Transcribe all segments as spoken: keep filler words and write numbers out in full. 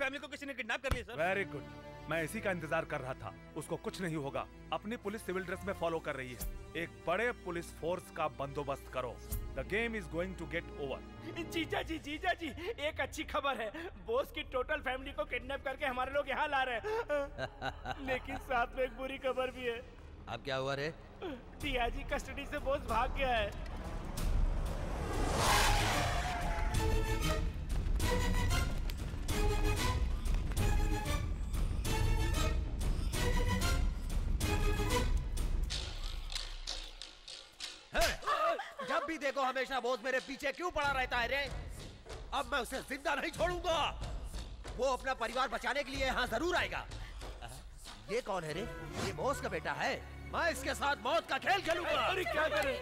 Family को किसी ने किडनैप कर लिया सर। वेरी गुड, मैं इसी का इंतजार कर रहा था। उसको कुछ नहीं होगा। अपनी पुलिस सिविल ड्रेस में फॉलो कर रही है। एक बड़े पुलिस फोर्स का बंदोबस्त करो। The game is going to get over. जीजा जी जीजा जी एक अच्छी खबर है, बॉस की टोटल फैमिली को किडनैप करके हमारे लोग यहाँ ला रहे हैं। लेकिन साथ में एक बुरी खबर भी है। अब क्या हुआ रे? टीआईजी कस्टडी से बॉस भाग गया है। जब भी देखो हमेशा बॉस मेरे पीछे क्यों पड़ा रहता है रे? अब मैं उसे जिंदा नहीं छोड़ूंगा। वो अपना परिवार बचाने के लिए यहाँ जरूर आएगा। ये कौन है रे? ये बॉस का बेटा है। मैं इसके साथ मौत का खेल खेलूंगा। अरे क्या करें?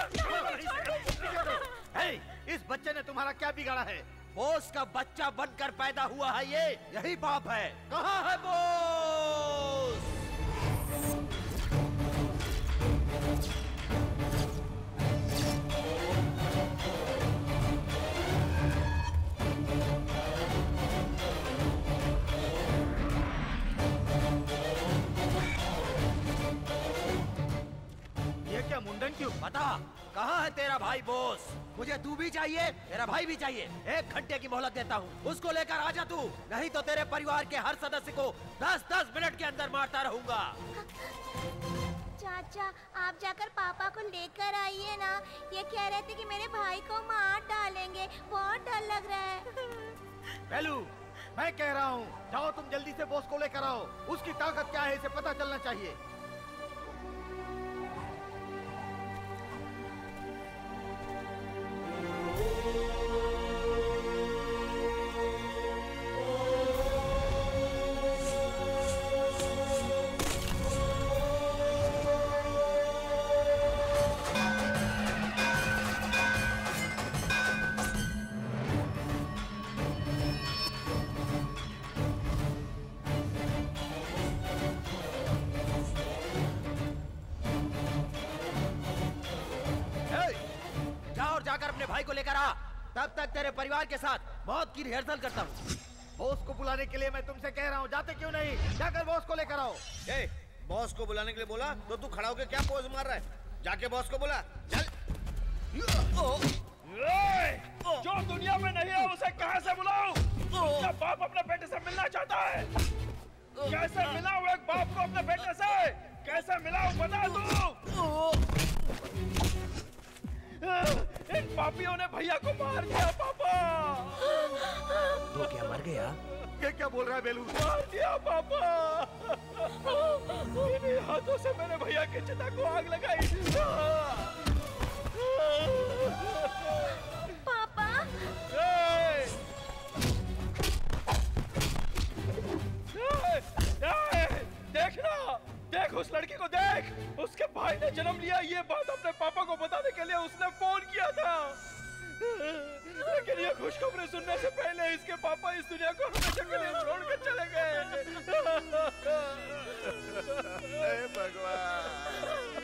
हे, इस बच्चे ने तुम्हारा क्या बिगाड़ा है? बॉस का बच्चा बनकर पैदा हुआ है ये, यही पाप है। कहाँ है बॉस? ये क्या मुंडन क्यों? बता, कहाँ है तेरा भाई बॉस? मुझे तू भी चाहिए, तेरा भाई भी चाहिए। एक घंटे की मोहलत देता हूँ, उसको लेकर आ जा तू, नहीं तो तेरे परिवार के हर सदस्य को दस दस मिनट के अंदर मारता रहूंगा। चाचा, आप जाकर पापा को लेकर आइए ना। ये कह रहे थे कि मेरे भाई को मार डालेंगे, बहुत डर लग रहा है। बेलू, मैं कह रहा हूँ जाओ तुम जल्दी से बॉस को लेकर आओ। उसकी ताकत क्या है इसे पता चलना चाहिए। जाकर अपने भाई को लेकर आ, तब तक तेरे परिवार के साथ मौत की रिहर्सल करता हूँ। बॉस को बुलाने के लिए मैं तुमसे कह रहा हूँ, जाते क्यों नहीं? जाकर बॉस को लेकर आओ। ए, बॉस को बुलाने के लिए बोला तो तू खड़ा होकर क्या पोज मार रहा है? जाके बॉस को बुला, चल। जो दुनिया में नहीं है उसे कहाँ से बुलाऊं? क्या बाप अपने बेटे से मिलना चाहता है? कैसे मिलाऊं एक बाप को अपने बेटे से? कैसे मिलाऊं बता दो। इन पापियों ने भैया को मार दिया पापा। तो क्या मर गया? ये क्या बोल रहा है बेलू? मार दिया पापा। इन्हीं हाथों से मैंने भैया के चिता को आग लगाई। पापा, ए! ए! ए! देखना, देख उस लड़की को देख। उसके भाई ने जन्म लिया, ये बात अपने पापा को बताने के लिए उसने फोन किया था। लेकिन ये खुशखबरी सुनने से पहले इसके पापा इस दुनिया को हमेशा के लिए छोड़कर चले गए। हे भगवान।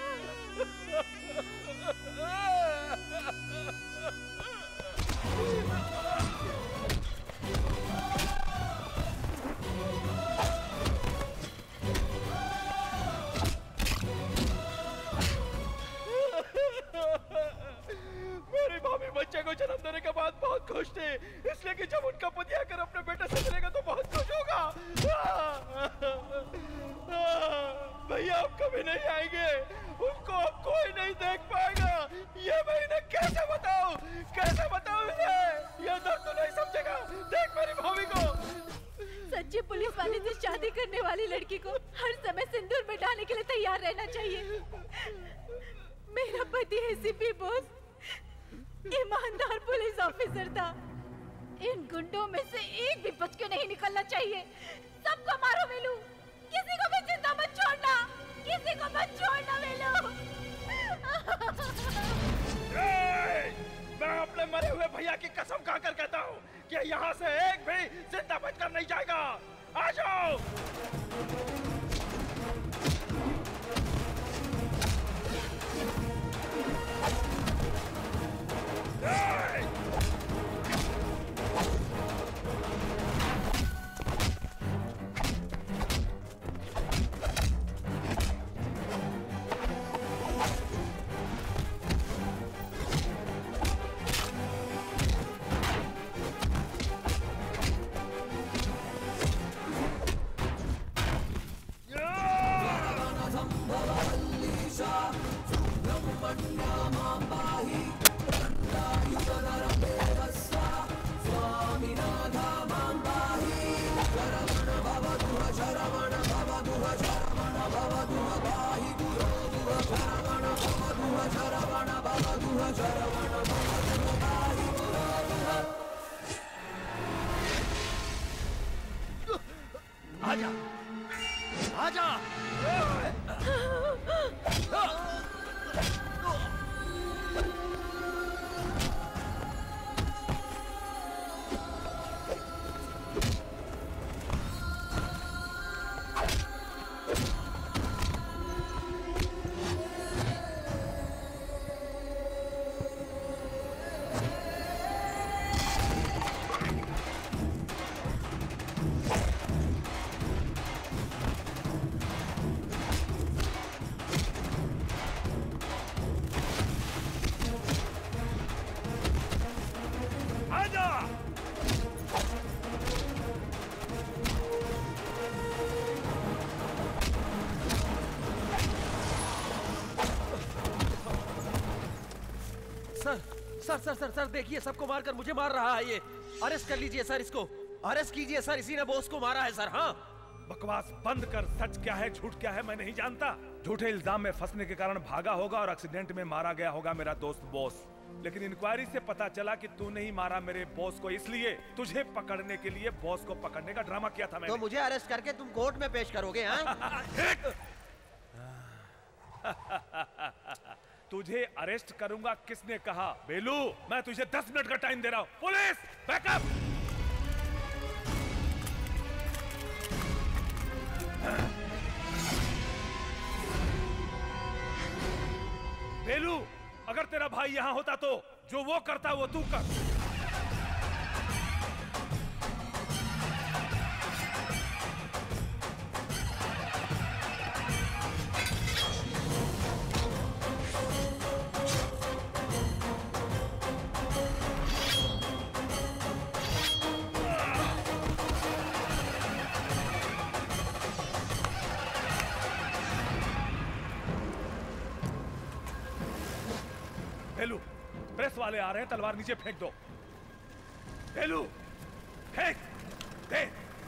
मेरी भाभी बच्चे को जन्म देने के बाद बहुत खुश थी, इसलिए कि जब उनका पति आकर अपने बेटे से मिलेगा तो बहुत खुश होगा। भैया अब कभी नहीं आएंगे, उनको अब कोई नहीं देख पाएगा। ये मैं इन्हें कैसे बताऊं? कैसे बताऊं इन्हें? ये दर्द तो नहीं समझेगा। देख मेरी भाभी को। सच्ची पुलिस वाले से शादी करने वाली लड़की को हर समय सिंदूर में डालने के लिए तैयार रहना चाहिए। मेरा पति एसीपी बॉस ईमानदार पुलिस ऑफिसर था। इन गुंडों में से एक भी बच के नहीं निकलना चाहिए। सबको मारो वेलू, किसी को भी जिंदा मत छोड़ना, किसी को मत छोड़ना वेलू। मैं अपने मरे हुए भैया की कसम खाकर कहता हूँ कि यहाँ से एक भी जिंदा बचकर नहीं जाएगा। आ जाओ। आजा, आजा। सर सर सर सर देखिए, सबको मारकर मुझे मार रहा है ये। अरेस्ट कर लीजिए सर इसको, अरेस्ट कीजिए सर, इसी ने बॉस को मारा है सर। हाँ, बकवास बंद कर। सच क्या है झूठ क्या है मैं नहीं जानता। झूठे इल्जाम में फंसने के कारण भागा होगा और एक्सीडेंट में मारा गया होगा मेरा दोस्त बॉस। लेकिन इंक्वायरी से पता चला कि तूने ही मारा मेरे बॉस को, इसलिए तुझे पकड़ने के लिए बॉस को पकड़ने का ड्रामा किया था मैंने। तो मुझे अरेस्ट करके तुम कोर्ट में पेश करोगे? हाँ? तुझे अरेस्ट करूंगा किसने कहा? बेलू, मैं तुझे दस मिनट का टाइम दे रहा हूं। Police backup. बेलू, अगर तेरा भाई यहां होता तो जो वो करता वो तू कर। बेलू, प्रेस वाले आ रहे हैं, तलवार नीचे फेंक दो। बेलू, फेंक दे।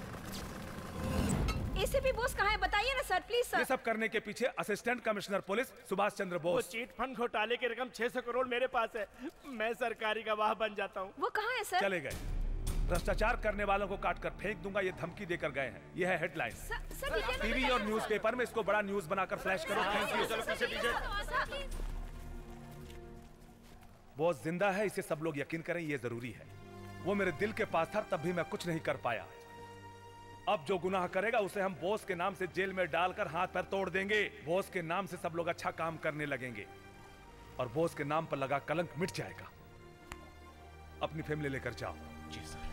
एसीपी बॉस कहाँ है? बताइए ना सर, प्लीज सर। ये सब करने के पीछे assistant commissioner police Subhash Chandra वो बोस। चीट फंड घोटाले की रकम छह सौ करोड़ मेरे पास है। मैं सरकारी गवाह बन जाता हूँ। वो कहाँ है सर? चले गए। भ्रष्टाचार करने वालों को काट कर फेंक दूंगा, ये धमकी देकर गए हैं। ये है हेडलाइन। टीवी और न्यूज़पेपर में इसको बड़ा न्यूज बनाकर फ्लैश करो। Thank you. बॉस जिंदा है, इसे सब लोग यकीन करें, ये जरूरी है। वो मेरे दिल के पास था, तब भी मैं कुछ नहीं कर पाया। अब जो गुनाह करेगा उसे हम बॉस के नाम से जेल में डालकर हाथ पैर तोड़ देंगे। बॉस के नाम से सब लोग अच्छा काम करने लगेंगे और बॉस के नाम पर लगा कलंक मिट जाएगा। अपनी फैमिली लेकर जाओ। जी सर।